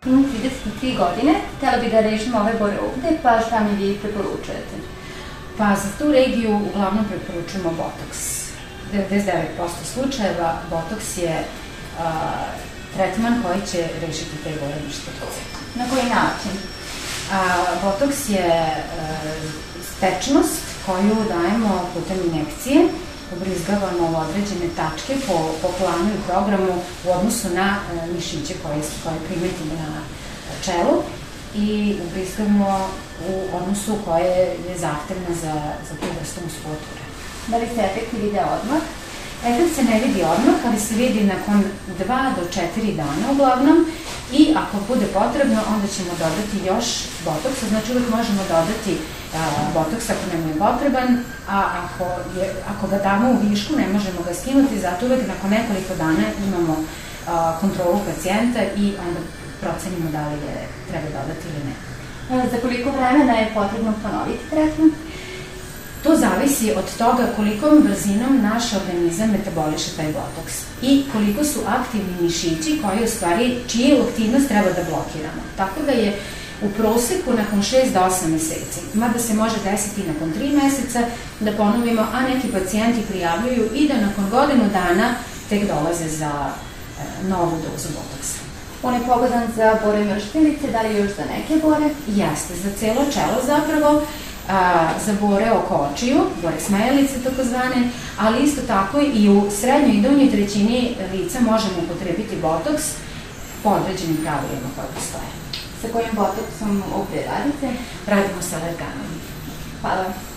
Imam 33 godine, htjela bi da rešim ove bore ovde, pa šta mi vi preporučujete? Pa za tu regiju uglavnom preporučujemo botoks. 99% slučajeva botoks je tretman koji će rešiti te gorevne štetoze. Na koji način? Botoks je tečnost koju dajemo putem injekcije, ubrizgavamo u određene tačke po planu i programu u odnosu na mišiće koje primetimo na čelu i ubrizgavamo u odnosu koje je zahtevna za tu vrstu muskulature. Da li se efekti vide odmah? Efekt se ne vidi odmah, ali se vidi nakon 2 do 4 dana uglavnom i ako bude potrebno, onda ćemo dodati još botoksa, znači uvek možemo dodati botoks ako nam je potreban, a ako ga damo u višku ne možemo ga skinuti, zato uvek nakon nekoliko dana imamo kontrolu pacijenta i onda procenimo da li je treba dodati ili ne. Za koliko vremena je potrebno ponoviti tretman? To zavisi od toga kolikom brzinom naš organizam metaboliše taj botoks i koliko su aktivni mišići koji u stvari, čiju aktivnost treba da blokiramo. Tako da je u proseku nakon 6 do 8 meseci, mada se može desiti nakon 3 meseca da ponovimo, a neki pacijenti prijavljuju i da nakon godinu dana tek dolaze za novu dozu botoksa. On je pogodan za bore mrštilice, da li još za neke bore? Jeste, za celo čelo zapravo, za bore oko očiju, bore smajalice takozvane, ali isto tako i u srednjoj i donjoj trećini lica možemo upotrebiti botoks po određenim pravilima koje postoje. Sa kojim botoksom ovdje radite? Radimo sa alerganom. Hvala.